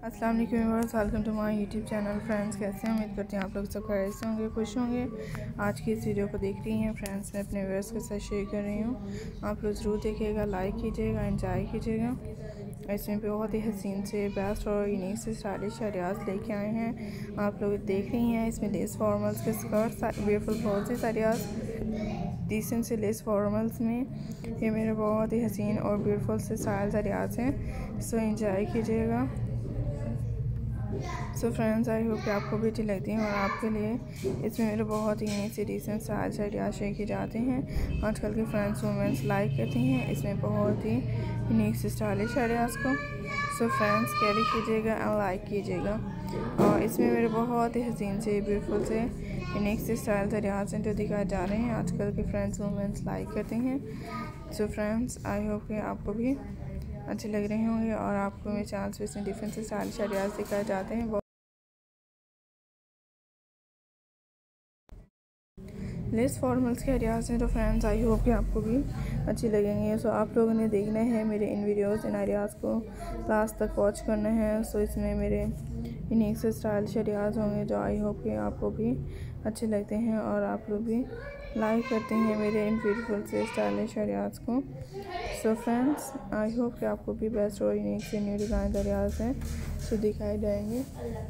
अस्सलाम वालेकुम viewers, welcome to my YouTube channel. Friends, कैसे हैं? उम्मीद करती हैं आप लोग सब खैरियत से होंगे, खुश होंगे। आज की इस वीडियो को देख रही हैं फ्रेंड्स, मैं अपने व्यूअर्स के साथ शेयर कर रही हूँ। आप लोग ज़रूर देखिएगा, लाइक कीजिएगा, एंजॉय कीजिएगा। इसमें बहुत ही हसीन से बेस्ट और यूनिक से स्टाइलिश आइडियाज़ लेके आए हैं। आप लोग देख रही हैं, इसमें लेस फॉर्मल्स के skirts, beautiful flowers ideas, decent से लेस फॉर्मल्स में ये मेरे बहुत ही हसीन और ब्यूटीफुल से स्टाइल्स आइडियाज़ हैं। सो एंजॉय कीजिएगा। सो फ्रेंड्स, आई होप कि आपको भी अच्छी लगती हैं और आपके लिए इसमें मेरे बहुत ही यूनिक से डिसेंट स्टाइल्स आइडियाज शेयर किए जाते हैं। आजकल के फ्रेंड्स वुमेंस लाइक करती हैं इसमें बहुत ही यूनिक से स्टाइलिश आइडियाज़ को। सो फ्रेंड्स, कैरी कीजिएगा एंड लाइक कीजिएगा। और इसमें मेरे बहुत ही हसीन से ब्यूटीफुल से यूनिक से स्टाइल्स आइडियाज़ हैं जो दिखाए जा रहे हैं, आजकल के फ्रेंड्स वुमेंस लाइक करते हैं। सो फ्रेंड्स, आई होप कि आपको भी अच्छे लग रहे होंगे और आपको मेरे चैनल पे इसमें डिफरेंट से स्टाइलिश आइडियाज़ दिखाए जाते हैं। लेस फॉर्मल्स के आइडियाज़ हैं तो फ्रेंड्स, आई होप कि आपको भी अच्छी लगेंगे। सो आप लोगों ने देखना है मेरे इन वीडियोस, इन आइडियाज़ को लास्ट तक वॉच करना है। सो इसमें मेरे यूनिक से स्टाइलिश आइडियाज़ होंगे जो आई होप कि आपको भी अच्छे लगते हैं और आप लोग भी लाइक करते हैं मेरे इन ब्यूटीफुल से स्टाइलिश आइडियाज़ को। सो फ्रेंड्स, आई होप कि आपको भी बेस्ट और यूनिक से न्यू डिज़ाइन आइडियाज़ हैं सो दिखाए जाएंगे।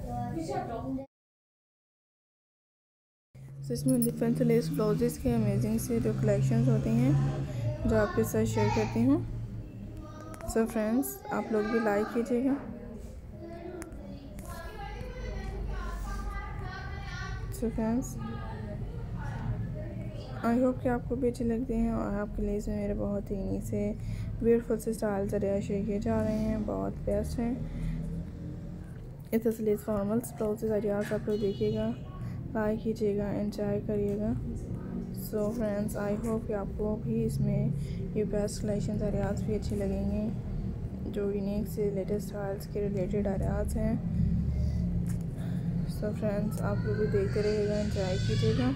तो इसमें डिफरेंट लेस ब्लाउजेस के अमेजिंग से जो कलेक्शंस होती हैं जो आपके साथ शेयर करती हूँ। सो फ्रेंड्स, आप लोग भी लाइक कीजिएगा। सो फ्रेंड्स, आई होप कि आपको भी अच्छे लगते हैं और आपके लिए इसमें मेरे बहुत ही यूनिक से ब्यूटीफुल से स्टाइल्स शेयर किए जा रहे हैं, बहुत बेस्ट हैं। इस लेस फॉर्मल्स ब्लाउजेस आइडियाज़ आप लोग देखिएगा, लाइक कीजिएगा, एंजॉय करिएगा। सो फ्रेंड्स, आई होप कि आपको भी इसमें ये बेस्ट कलेक्शन आइडियाज़ भी अच्छे लगेंगे जो यूनिक से लेटेस्ट स्टाइल्स के रिलेटेड आइडियाज़ हैं। सो फ्रेंड्स, आप लोग भी देखते रहिएगा, एंजॉय कीजिएगा।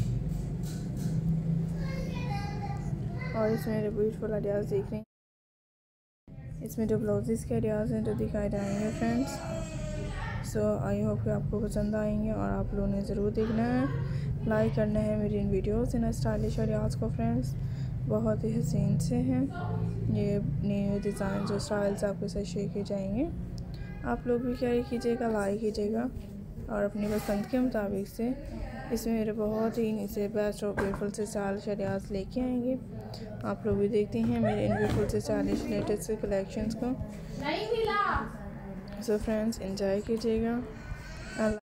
और इसमें मेरे ब्यूटीफुल आइडियाज़ देख रहे हैं, इसमें जो ब्लाउजेस के आइडियाज़ हैं जो दिखाए जाएंगे फ्रेंड्स। सो आई होप कि आपको पसंद आएंगे और आप लोगों ने ज़रूर देखना है, लाइक करना है मेरी इन वीडियोस इन स्टाइलिश आइडियाज़ को। फ्रेंड्स, बहुत ही हसीन से हैं ये न्यू डिज़ाइन जो स्टाइल्स आपके साथ शेयर किए जाएंगे। आप लोग भी कैरी कीजिएगा, लाइक कीजिएगा और अपनी पसंद के मुताबिक से इसमें मेरे बहुत ही नीचे बेस्ट और ब्यूटीफुल से स्टाइलिश आइडियाज़ लेके आएंगे। आप लोग भी देखते हैं मेरे इन ब्यूटीफुल से स्टाइलिश लेटेस्ट कलेक्शंस को। सो फ्रेंड्स, एंजॉय कीजिएगा।